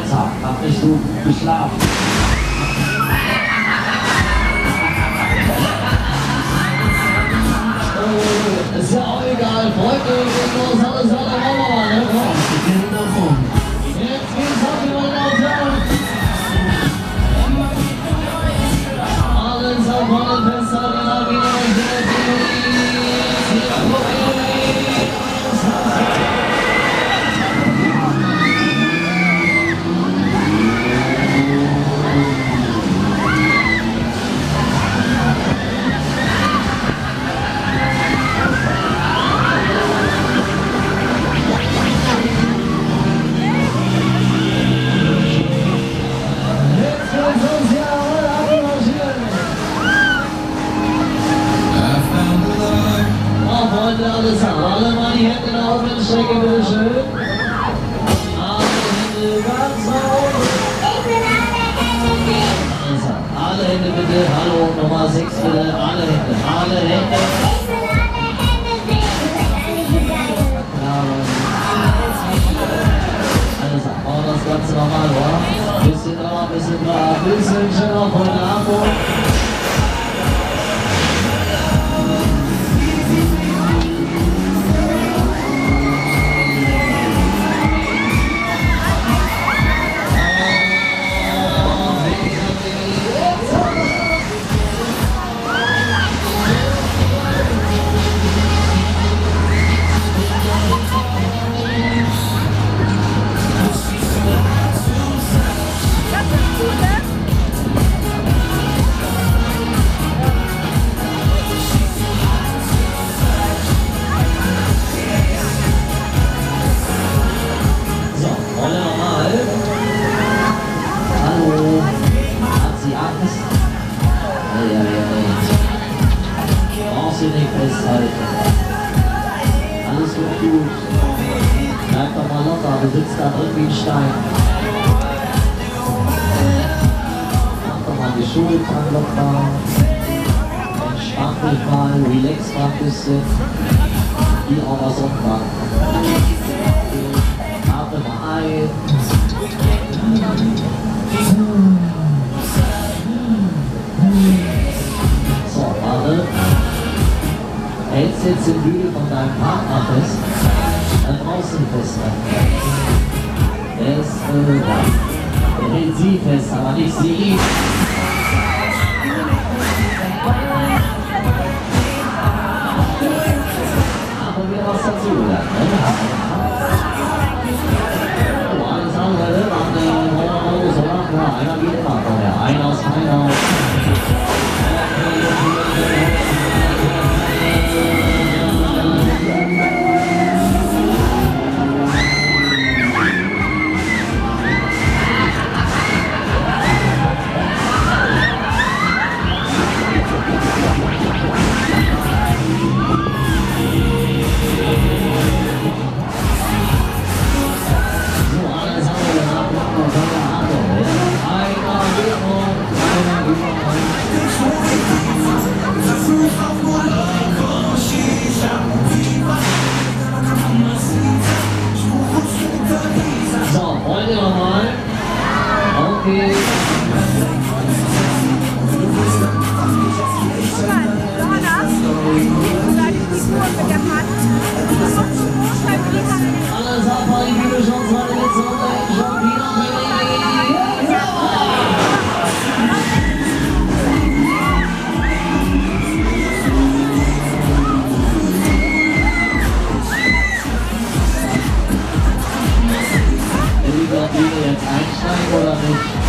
Tag, hab nicht gut geschlafen. Ist ja auch egal, Freunde, los, alles weiter, machen wir mal, ne? Komm. Jetzt geht's ab, meine Damen und Herren. Alles auf allen Festhalten, wieder alle mal die Hände nach oben strecken, bitte schön. Alle Hände ganz nach oben. Also, alle Hände bitte. Hallo, Nummer 6 bitte. Alle Hände, alle Hände. Also, machen wir das Ganze nochmal, oder? Bisschen drauf, bisschen schneller von der Abend. Festhalten. Alles wird gut. Bleib doch mal locker, du sitzt da drin wie ein Stein. Mach doch mal die Schultern locker. Entspann dich mal, relax mal ein bisschen. Wie auf der Sonnenbank. Atme mal ein. So, warte. Hältst jetzt den Bügel von deinem Partner fest, dann draußen festhalten. Er hält sie fest, aber nicht sie. Aber wir haben was dazu gelernt, ne? Oh, alles andere, einer geht immer vorher. Ein aus, kein aus. Okay. Alles ab, die Bühne schon 2 Minuten schon wieder. Will die jetzt einsteigen oder nicht?